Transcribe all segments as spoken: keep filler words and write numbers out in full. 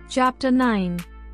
Chapter nine.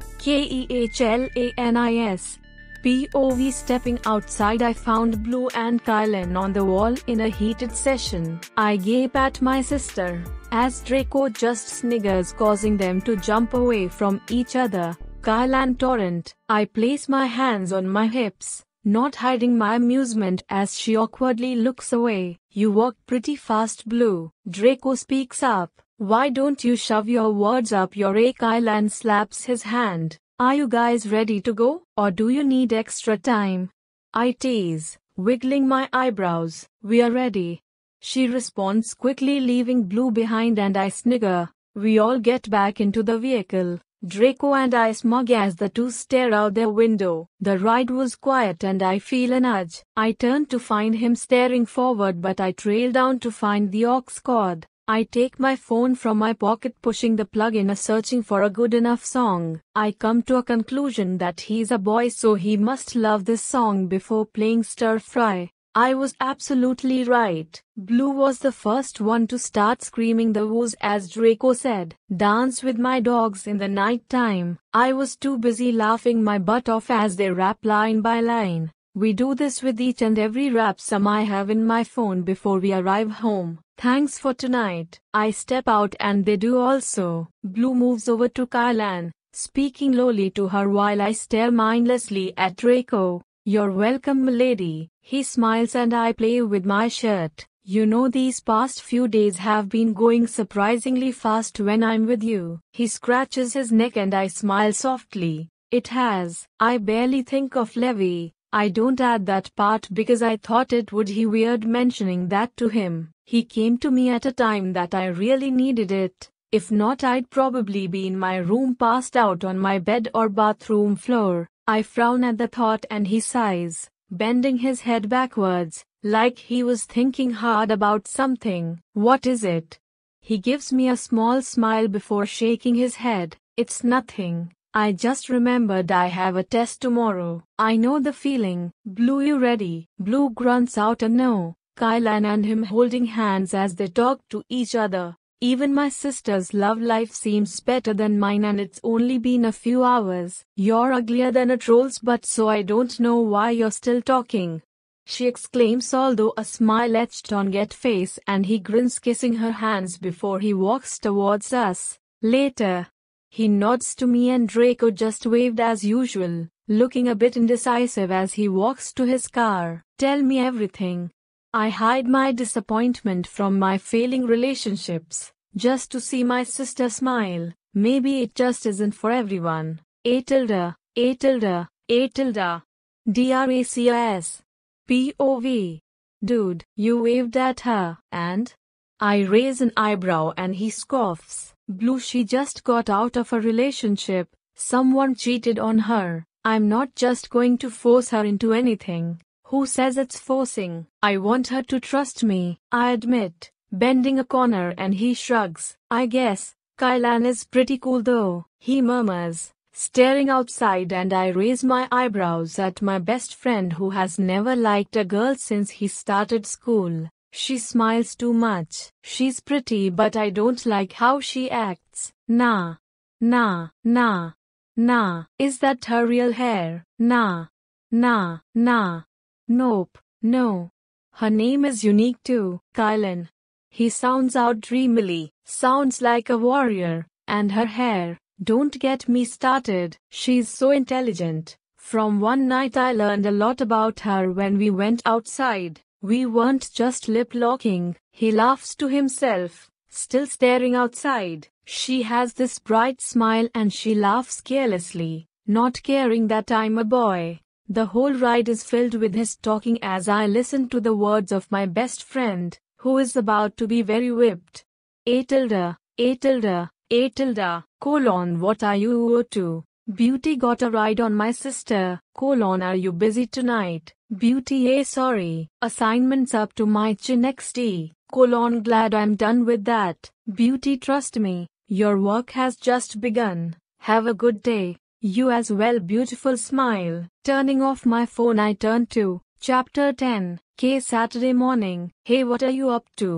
Kehlanis. P O V. Stepping outside, I found Blue and Kehlani on the wall in a heated session. I gape at my sister, as Draco just sniggers, causing them to jump away from each other. Kehlani torrent. I place my hands on my hips, not hiding my amusement as she awkwardly looks away. You walk pretty fast, Blue. Draco speaks up. Why don't you shove your words up your a? Kehlani slaps his hand. Are you guys ready to go, or do you need extra time? I tease, wiggling my eyebrows. We are ready. She responds quickly, leaving Blue behind, and I snigger. We all get back into the vehicle. Draco and I smug as the two stare out their window. The ride was quiet and I feel a nudge. I turn to find him staring forward, but I trail down to find the aux cord. I take my phone from my pocket, pushing the plug in, searching for a good enough song. I come to a conclusion that he's a boy, so he must love this song before playing Stir Fry. I was absolutely right. Blue was the first one to start screaming the woos, as Draco said, dance with my dogs in the night time. I was too busy laughing my butt off as they rap line by line. We do this with each and every rap sum I have in my phone before we arrive home. Thanks for tonight. I step out and they do also. Blue moves over to Kehlani, speaking lowly to her while I stare mindlessly at Draco. You're welcome, milady. He smiles and I play with my shirt. You know, these past few days have been going surprisingly fast when I'm with you. He scratches his neck and I smile softly. It has. I barely think of Levi. I don't add that part because I thought it would be weird mentioning that to him. He came to me at a time that I really needed it. If not, I'd probably be in my room passed out on my bed or bathroom floor. I frown at the thought and he sighs, bending his head backwards, like he was thinking hard about something. What is it? He gives me a small smile before shaking his head. It's nothing. I just remembered I have a test tomorrow. I know the feeling. Blue, you ready? Blue grunts out a no. Kehlani and him holding hands as they talk to each other. Even my sister's love life seems better than mine, and it's only been a few hours. You're uglier than a troll's butt, so I don't know why you're still talking, she exclaims, although a smile etched on Get face, and he grins, kissing her hands before he walks towards us. Later. He nods to me and Draco just waved as usual, looking a bit indecisive as he walks to his car. Tell me everything. I hide my disappointment from my failing relationships, just to see my sister smile. Maybe it just isn't for everyone. A tilde, A tilde, A tilde. D R A C S. P O V. Dude, you waved at her, and? I raise an eyebrow and he scoffs. Blue, she just got out of a relationship. Someone cheated on her. I'm not just going to force her into anything. Who says it's forcing? I want her to trust me, I admit, bending a corner, and he shrugs. I guess, Kehlani is pretty cool though, he murmurs, staring outside, and I raise my eyebrows at my best friend who has never liked a girl since he started school. She smiles too much. She's pretty, but I don't like how she acts. Nah. Nah, nah, nah. Is that her real hair? Nah. Nah, nah. Nope, no. Her name is unique too, Kehlani. He sounds out dreamily, sounds like a warrior, and her hair, don't get me started. She's so intelligent. From one night I learned a lot about her when we went outside. We weren't just lip-locking. He laughs to himself, still staring outside. She has this bright smile and she laughs carelessly, not caring that I'm a boy. The whole ride is filled with his talking as I listen to the words of my best friend, who is about to be very whipped. A tilde, A tilde, A tilde, colon, what are you up to? Beauty got a ride on my sister, colon, are you busy tonight? Beauty, eh, sorry, assignments up to my chin X D, colon, glad I'm done with that. Beauty, trust me, your work has just begun. Have a good day. You as well, beautiful smile. Turning off my phone, I turn to Chapter ten. K. Saturday morning. Hey, what are you up to?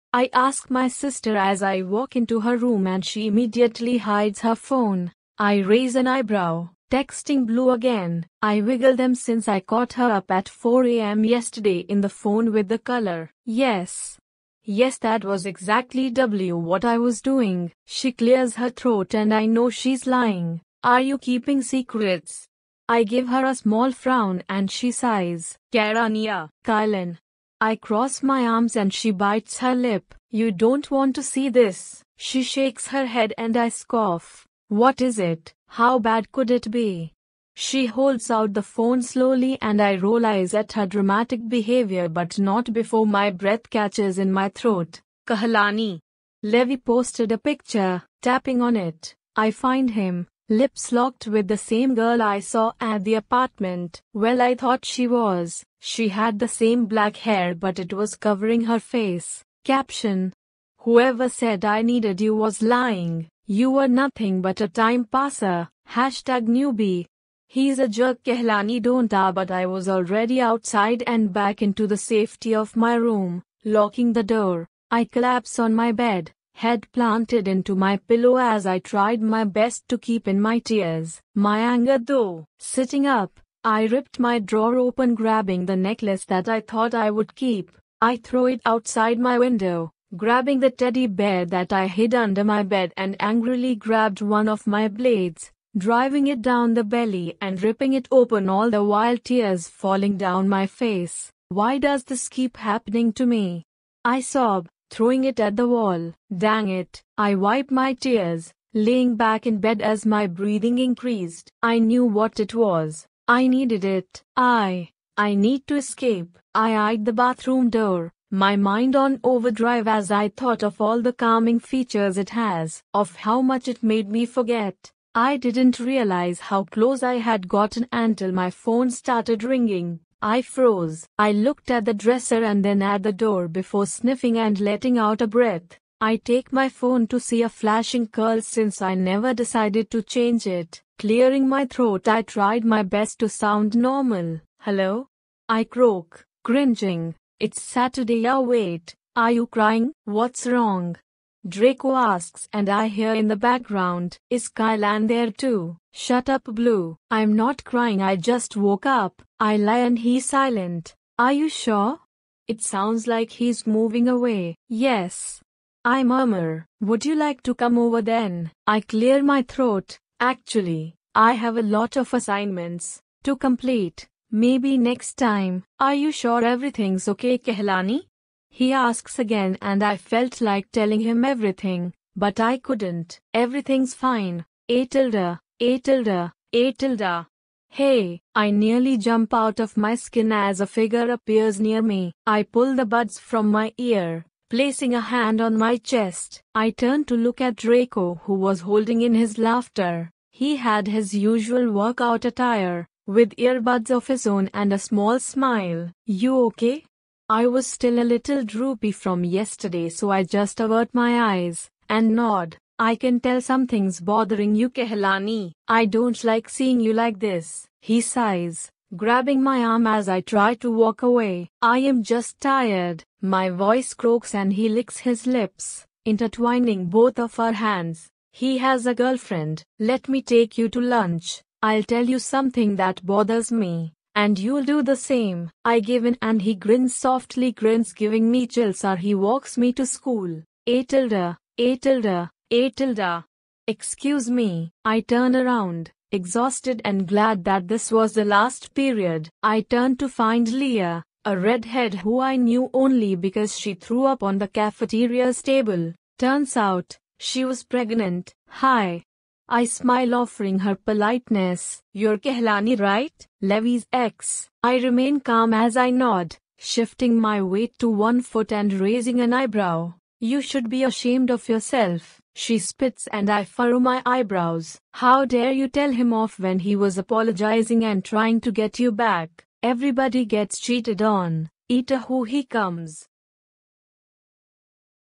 I ask my sister as I walk into her room and she immediately hides her phone. I raise an eyebrow. Texting Blue again. I wiggle them since I caught her up at four a m yesterday in the phone with the color. Yes. Yes, that was exactly W what I was doing. She clears her throat and I know she's lying. Are you keeping secrets? I give her a small frown and she sighs. Kehlani, Kehlani. I cross my arms and she bites her lip. You don't want to see this. She shakes her head and I scoff. What is it? How bad could it be? She holds out the phone slowly and I roll eyes at her dramatic behavior, but not before my breath catches in my throat. Kehlani. Levi posted a picture, tapping on it. I find him, lips locked with the same girl I saw at the apartment. Well, I thought she was. She had the same black hair but it was covering her face. Caption. Whoever said I needed you was lying. You were nothing but a time passer. Hashtag newbie. He's a jerk, Kehlani, don't ah, but I was already outside and back into the safety of my room, locking the door. I collapse on my bed, head planted into my pillow as I tried my best to keep in my tears. My anger though. Sitting up, I ripped my drawer open, grabbing the necklace that I thought I would keep. I throw it outside my window, grabbing the teddy bear that I hid under my bed and angrily grabbed one of my blades, driving it down the belly and ripping it open, all the while tears falling down my face. Why does this keep happening to me? I sob, throwing it at the wall. Dang it. I wipe my tears, laying back in bed as my breathing increased. I knew what it was. I needed it. I, I need to escape. I eyed the bathroom door, my mind on overdrive as I thought of all the calming features it has, of how much it made me forget. I didn't realize how close I had gotten until my phone started ringing. I froze. I looked at the dresser and then at the door before sniffing and letting out a breath. I take my phone to see a flashing curl since I never decided to change it. Clearing my throat, I tried my best to sound normal. Hello? I croak, cringing. It's Saturday. Oh wait, are you crying? What's wrong? Draco asks and I hear in the background, is Kehlani there too? Shut up, Blue. I'm not crying, I just woke up. I lie and he's silent. Are you sure? It sounds like he's moving away. Yes. I murmur, would you like to come over then? I clear my throat. Actually, I have a lot of assignments to complete. Maybe next time. Are you sure everything's okay, Kehlani? He asks again and I felt like telling him everything, but I couldn't. Everything's fine. A tilde, a tilde, a tilde. Hey, I nearly jump out of my skin as a figure appears near me. I pull the buds from my ear, placing a hand on my chest. I turn to look at Draco, who was holding in his laughter. He had his usual workout attire, with earbuds of his own and a small smile. You okay? I was still a little droopy from yesterday, so I just avert my eyes and nod. I can tell something's bothering you, Kehlani. I don't like seeing you like this. He sighs, grabbing my arm as I try to walk away. I am just tired. My voice croaks and he licks his lips, intertwining both of our hands. He has a girlfriend. Let me take you to lunch. I'll tell you something that bothers me, and you'll do the same. I give in and he grins softly, grins giving me chills as he walks me to school. A tilde, a tilde, a tilde. Excuse me. I turn around, exhausted and glad that this was the last period. I turn to find Leah, a redhead who I knew only because she threw up on the cafeteria's table. Turns out, she was pregnant. Hi. I smile, offering her politeness. You're Kehlani, right? Levi's ex. I remain calm as I nod, shifting my weight to one foot and raising an eyebrow. You should be ashamed of yourself. She spits and I furrow my eyebrows. How dare you tell him off when he was apologizing and trying to get you back? Everybody gets cheated on. Eat a who he comes.